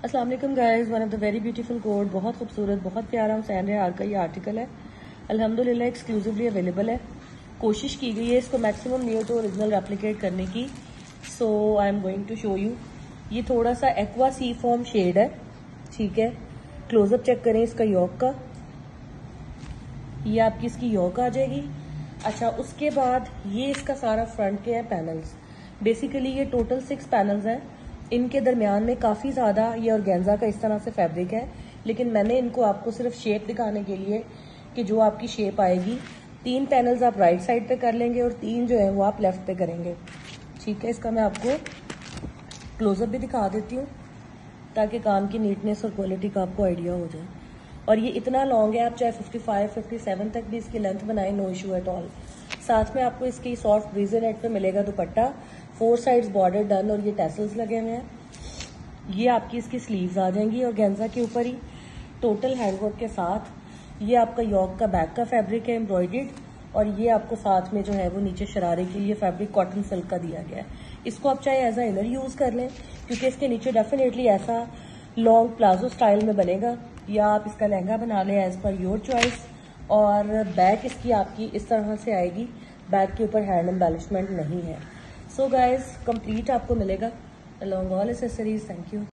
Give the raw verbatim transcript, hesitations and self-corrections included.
अस्सलाम वालेकुम guys, one of the very beautiful quote, बहुत खूबसूरत, बहुत प्यारा हुसैन रेहार का ये आर्टिकल है। अल्हम्दुलिल्लाह एक्सक्लूसिवली अवेलेबल है। कोशिश की गई है इसको maximum near to original replicate करने की। So I am going to show you. ये थोड़ा सा एक्वा सी फॉर्म शेड है, ठीक है। क्लोजअप चेक करें इसका यॉक का। ये आपकी इसकी यॉक आ जाएगी। अच्छा, उसके बाद ये इसका सारा फ्रंट के हैं पैनल्स। बेसिकली ये टोटल सिक्स पैनल्स हैं। इनके दरमियान में काफ़ी ज़्यादा ये ऑर्गेन्जा का इस तरह से फैब्रिक है, लेकिन मैंने इनको आपको सिर्फ शेप दिखाने के लिए कि जो आपकी शेप आएगी, तीन पैनल्स आप राइट साइड पे कर लेंगे और तीन जो है वो आप लेफ्ट पे करेंगे, ठीक है। इसका मैं आपको क्लोजअप भी दिखा देती हूँ ताकि काम की नीटनेस और क्वालिटी का आपको आइडिया हो जाए। और ये इतना लॉन्ग है, आप चाहे फिफ्टी फाइव, फिफ्टी सेवन तक भी इसकी लेंथ बनाए, नो इशू एट ऑल। साथ में आपको इसकी सॉफ्ट ब्रीजर नेट पे मिलेगा दुपट्टा, फोर साइड्स बॉर्डर डन और ये टैसल्स लगे हुए हैं। ये आपकी इसकी स्लीव्स आ जाएंगी और गेंजा के ऊपर ही टोटल हैंडवर्क के साथ। ये आपका यॉक का बैक का फैब्रिक है एम्ब्रॉयडर्ड, और ये आपको साथ में जो है वो नीचे शरारे के लिए फैब्रिक कॉटन सिल्क का दिया गया है। इसको आप चाहे एज अ इनर यूज कर लें, क्योंकि इसके नीचे डेफिनेटली ऐसा लॉन्ग प्लाजो स्टाइल में बनेगा, या आप इसका लहंगा बना लें एज पर योर चॉइस। और बैक इसकी आपकी इस तरह से आएगी, बैक के ऊपर हैंड एम्बेलिशमेंट नहीं है। सो गाइज, कंप्लीट आपको मिलेगा along all accessories. Thank you.